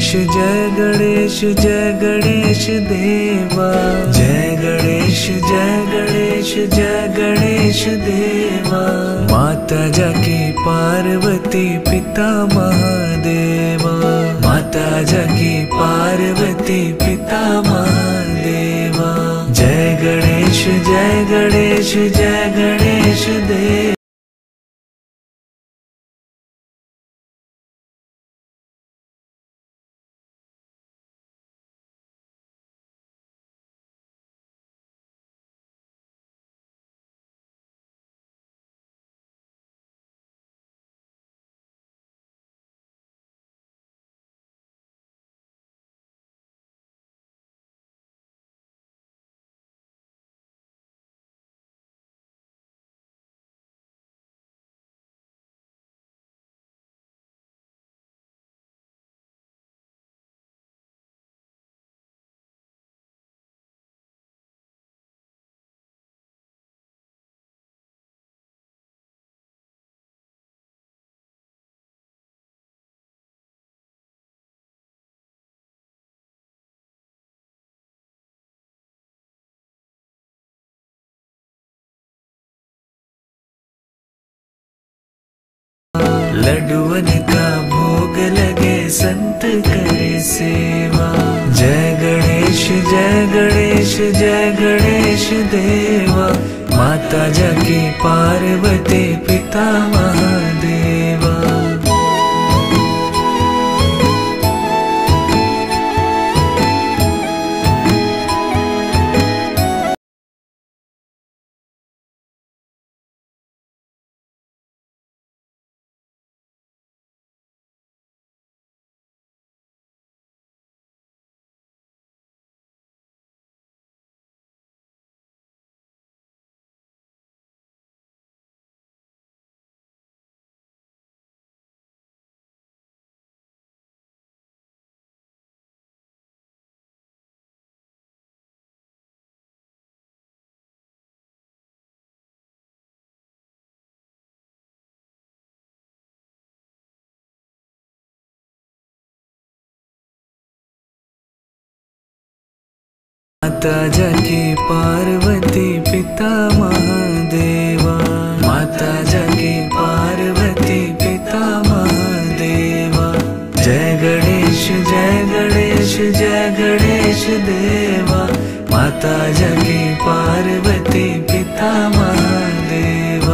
जय गणेश जय गणेश देवा। जय गणेश जय गणेश जय गणेश देवा। माता जाकी पार्वती पिता महादेवा। माता जाकी पार्वती पिता महादेवा। जय गणेश जय गणेश जय गणेश देवा। लड्डुअन का भोग लगे संत करे सेवा। जय गणेश जय गणेश जय गणेश देवा। माता जाकी पार्वती पिता महादेवा। माता जाकी पार्वती पिता महादेवा। माता जाकी पार्वती पिता महादेवा। जय गणेश जय गणेश जय गणेश देवा। माता जाकी पार्वती पिता महादेवा।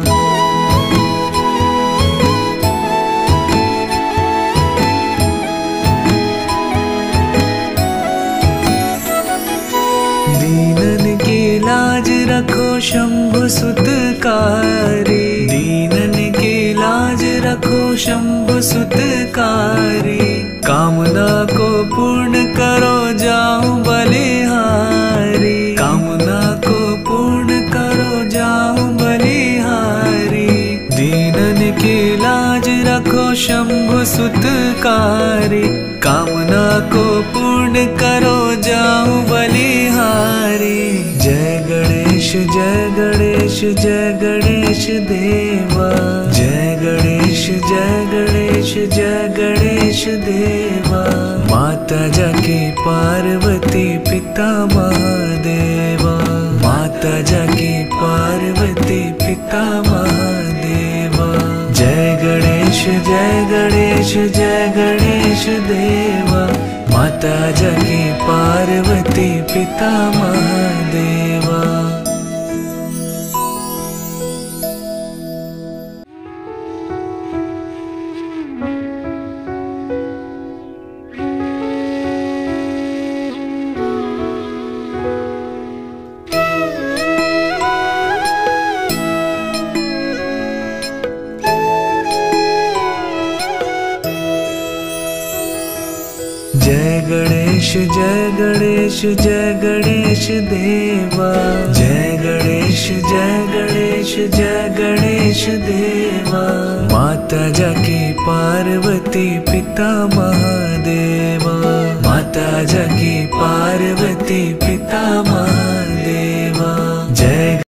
दीनन की लाज रखो शंभु सुतकारी। दीनन की लाज रखो शंभु सुतकारी। कामना को पूर्ण करो जाऊं बलिहारी। कामना को पूर्ण करो जाऊं बलिहारी। दीनन की लाज रखो शंभु सुतकारी। कामना को पूर्ण करो जाऊं बलिहारी। जय गणेश जय गणेश जय गणेश देवा। जय गणेश जय गणेश जय गणेश देवा। माता जाकी पार्वती पिता महादेवा। माता जाकी पार्वती पिता महादेवा। जय गणेश जय गणेश जय गणेश देवा। माता जाकी पार्वती पिता महादेवा। जय गणेश जय गणेश जय गणेश देवा। जय गणेश जय गणेश जय गणेश देवा। माता जाकी पार्वती पिता महादेवा। माता जाकी पार्वती पिता महादेवा। जय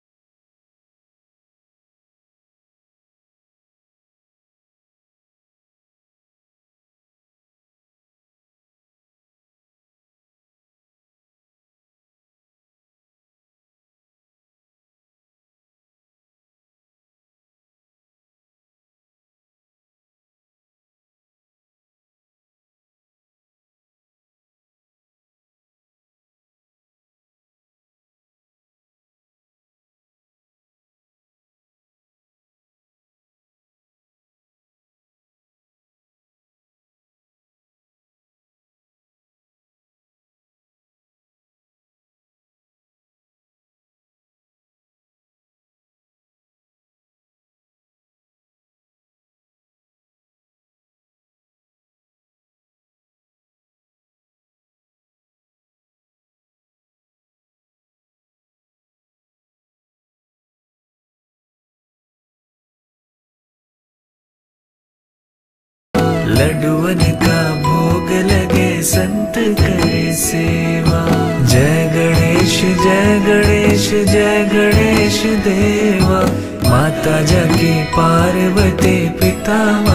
लड्डुअन का भोग लगे संत करे सेवा। जय गणेश जय गणेश जय गणेश देवा, माता जाकी पार्वती पिता